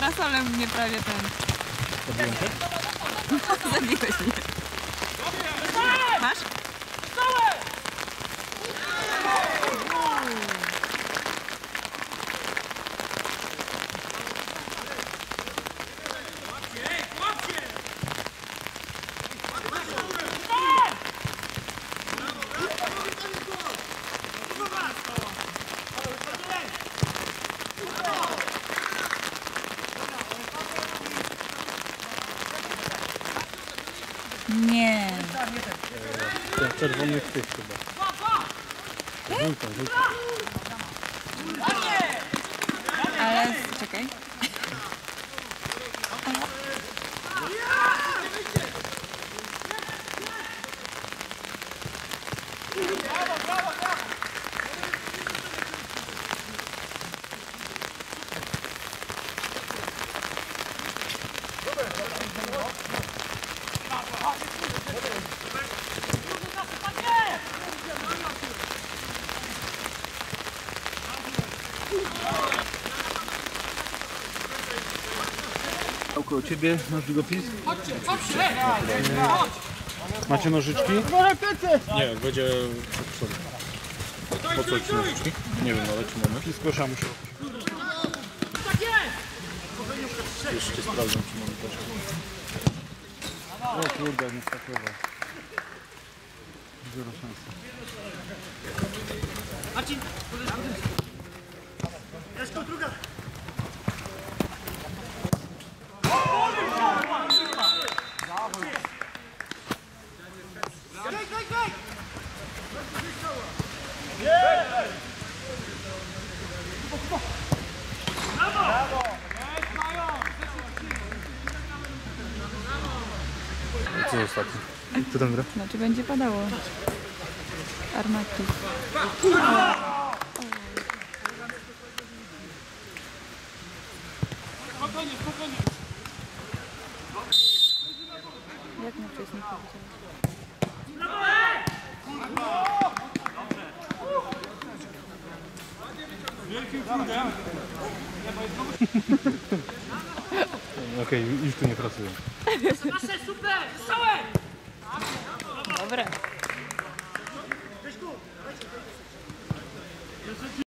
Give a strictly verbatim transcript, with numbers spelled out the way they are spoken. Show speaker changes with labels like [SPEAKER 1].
[SPEAKER 1] parasolem mnie prawie ten...
[SPEAKER 2] Zabiłem cię?
[SPEAKER 1] Zabiłeś mnie. Masz? Nie.
[SPEAKER 2] Ten czerwony chwyt chyba. Żółta, żółta.
[SPEAKER 1] Ale czekaj.
[SPEAKER 2] Koło ciebie masz długopis? Macie nożyczki? Nie, będzie przed przodu. Po co ci nożyczki? Nie wiem, ale czy mamy? Wszystko szamy się. Jeszcze sprawdzam, czy mamy też. O kurde, nie stakował. Zero szansy.
[SPEAKER 3] Marcin, Jaśko, druga! Gej, gej, gej! Brawo!
[SPEAKER 2] Co ostatnio? Co tam gra?
[SPEAKER 1] Znaczy będzie padało. Armatki.
[SPEAKER 3] Spokojnie, spokojnie.
[SPEAKER 1] Jak na wcześniej powiedziałeś?
[SPEAKER 3] Wielkim trudem.
[SPEAKER 2] Okej, okay, już tu nie pracuję.
[SPEAKER 3] Nasze super! Strzałek!
[SPEAKER 1] Dobra.